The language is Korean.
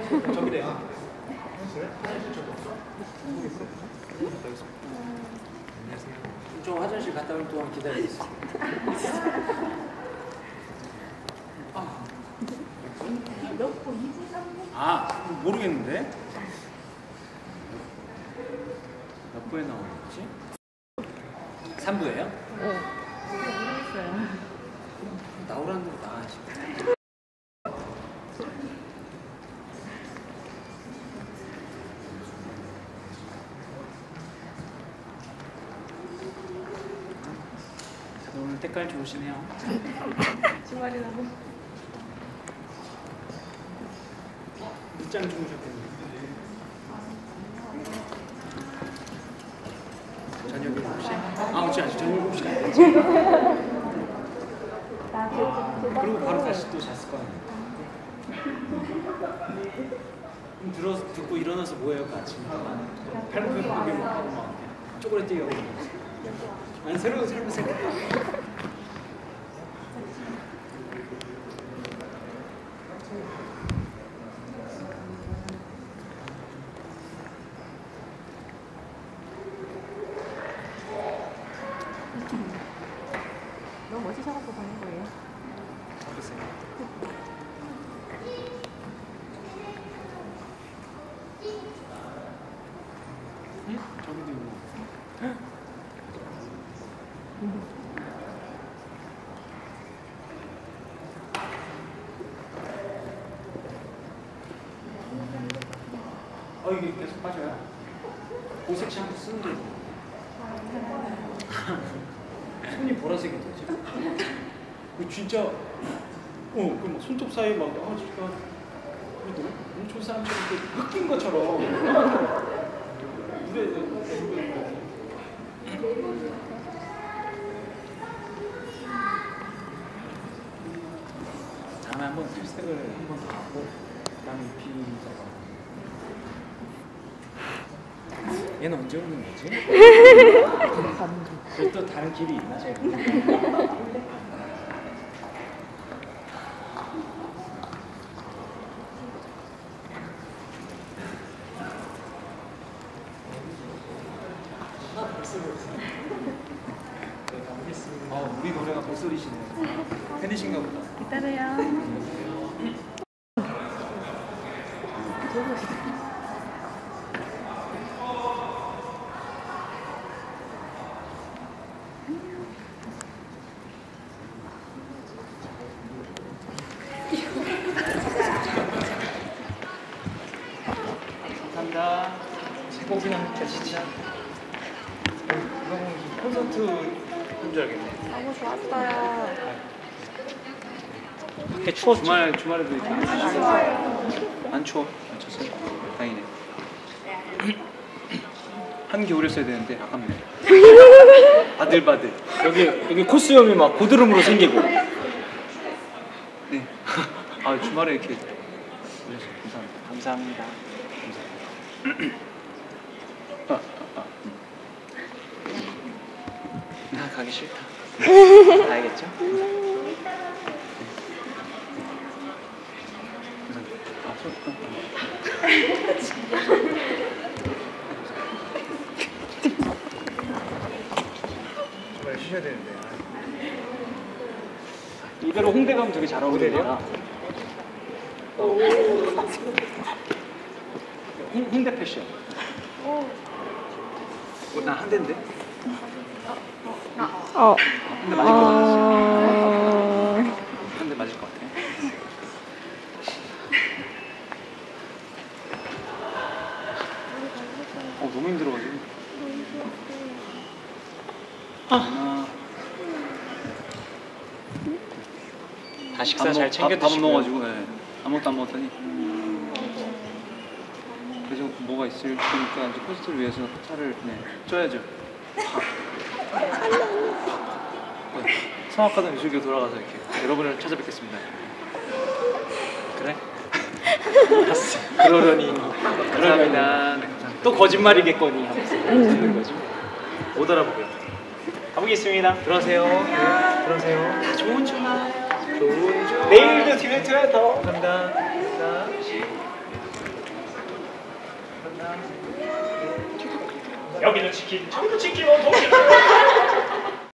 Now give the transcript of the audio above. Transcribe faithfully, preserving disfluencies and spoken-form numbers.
저기래요. 좀 화장실 갔다 올 동안 기다리겠습니다. 아, 모르겠는데? 몇 부에 나오겠지? 삼 부예요? 어. 모르겠어요. 나오라는 대로 나가야지. 오늘 때깔 좋으시네요. 주말이라고. 늦잠 주무셨겠네요. 저녁 일곱 시? 아, 그렇지 않지. 저녁 일곱 시가 아니지. 그리고 바로 다시 또 잤을 거 아니에요. 들어, 듣고 일어나서 뭐해요, 그 아침에? 팔굽혀 펴기 막 하고 막 쪼그레뛰기 하고. 난 새로운 삶을 생각해. 너무 멋지셔갖고 보는 거예요. 글쎄요. 응? 저기도 있고. 어, 이게 계속 빠져요. 보색 샴푸 쓰는데도. 손이 보라색이 되죠. 진짜, 어, 그 막 손톱 사이 막, 아, 진짜, 너무 좋은 사람처럼 흑인 것처럼. 물에, 물에, 다음에 한번 탈색을 한번 더 하고, 그 다음에 입히자고. 얘는 언제 오는 거지? 그리고 또 다른 길이 있나? 제가 어, 우리 노래가 목소리시네. 팬이신가 보다. 기다려요. 감사합니다. 새곡이랑 진짜. 이거 콘서트 한 줄 알겠네. 너무 좋았어요. 밖에 추웠죠? 주말, 주말에도 이렇게 안 추워? 안 추워? 안 췄어요? 다행이네. 한겨울에 써야 되는데 아깝네. 바들바들. 여기, 여기 코수염이 막 고드름으로 생기고. 네. 아, 주말에 이렇게 올려서 감사합니다. 감사합니다. 감사합니다. 아, 아, 아. 나 가기 싫다. 알겠죠? 아, 손, 정말 쉬셔야 되는데. 이대로 홍대 가면 되게 잘 어울리겠다. 홍대 패션. 어, 나 한 대인데? 어. 한 대 맞을 것 같아. 한 대 맞을 것 같아. 어, 너무 힘들어가지고. 아. 다 식사 잘 챙겨 드시고요. 밥 먹어가지고 네. 아무것도 안 먹었더니. 그래서 뭐가 있을 테니까 이제 콘서트를 위해서 차를 네, 쪄야죠. 성악가던 유수교 돌아가서 이렇게 여러분을 찾아뵙겠습니다. 그래? 봤어. 그러려니. 감사합니다. 네, 감사합니다. 또 거짓말이겠거니 하면서 듣는 거지. 못 알아보고요. 가보겠습니다. 들어가세요. 네, 들어가세요. 좋은 주말. 좋은 주말. 내일도 듀엣 해야 더. 감사합니다. 감사합니다. 여기도 치킨, 저기도 치킨, 어, 저기도 치킨.